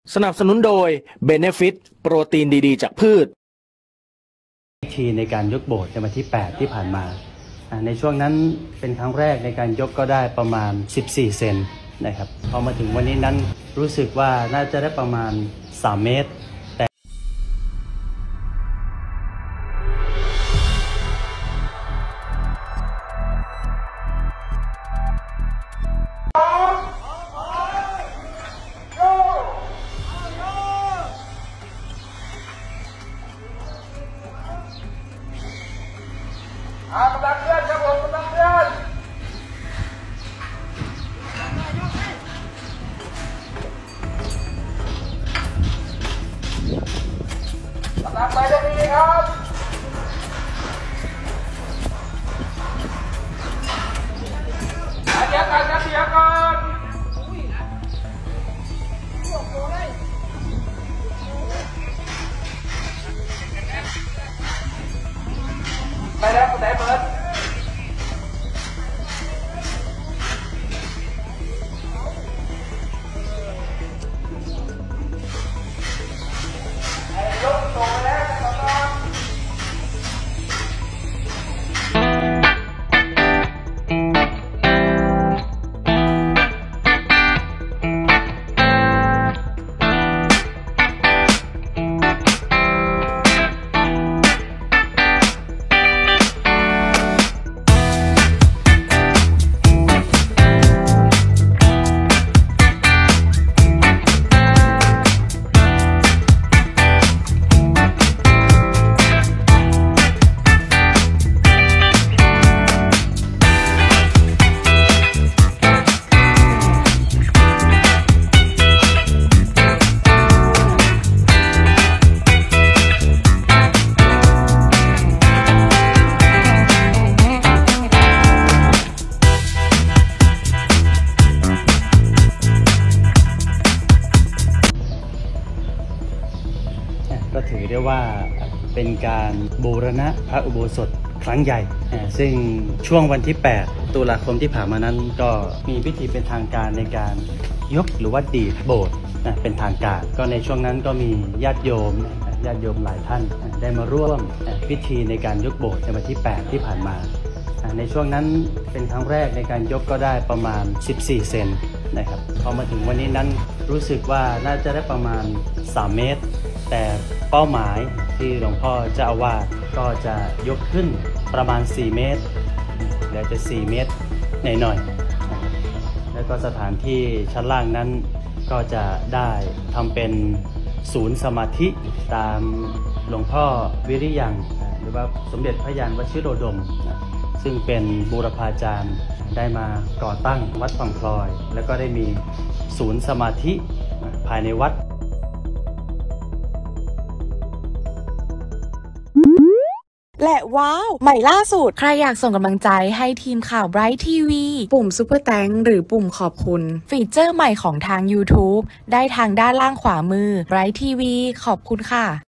สนับสนุนโดย Benefit โปรตีนดีๆจากพืชวิธีในการยกโบสถ์ในวันที่ 8 ที่ผ่านมาในช่วงนั้นเป็นครั้งแรกในการยกก็ได้ประมาณ14 เซนนะครับพอมาถึงวันนี้นั้นรู้สึกว่าน่าจะได้ประมาณ3 เมตรกำลังเคลื่อนครับผมกำลังเคลื่อนกำลังไปได้ดีครับเดี๋ยวก่อนครับเดี๋ยวก่อนไปแล้วคุณแต่เปิดยกโตแล้วนะครับก็ถือได้ว่าเป็นการบูรณะพระอุโบสถครั้งใหญ่ซึ่งช่วงวันที่ 8 ตุลาคมที่ผ่านมานั้นก็มีพิธีเป็นทางการในการยกหรือว่าดีดโบสถ์เป็นทางการก็ในช่วงนั้นก็มีญาติโยมหลายท่านได้มาร่วมพิธีในการยกโบสถ์ในวันที่ 8 ที่ผ่านมาในช่วงนั้นเป็นครั้งแรกในการยกก็ได้ประมาณ14 เซนนะครับพอมาถึงวันนี้นั้นรู้สึกว่าน่าจะได้ประมาณ3 เมตรแต่เป้าหมายที่หลวงพ่อเจ้าอาวาสก็จะยกขึ้นประมาณ4 เมตรเดี๋ยวจะ4 เมตรหน่อยๆแล้วก็สถานที่ชั้นล่างนั้นก็จะได้ทำเป็นศูนย์สมาธิตามหลวงพ่อวิริยังหรือว่าสมเด็จพระยานวชิโรดมซึ่งเป็นบูรพาจารย์ได้มาก่อตั้งวัดฝั่งพลอยแล้วก็ได้มีศูนย์สมาธิภายในวัดและว้าวใหม่ล่าสุดใครอยากส่งกำลังใจให้ทีมข่าว Bright TV ปุ่ม Super Thanks หรือปุ่มขอบคุณฟีเจอร์ใหม่ของทาง YouTube ได้ทางด้านล่างขวามือ Bright TV ขอบคุณค่ะ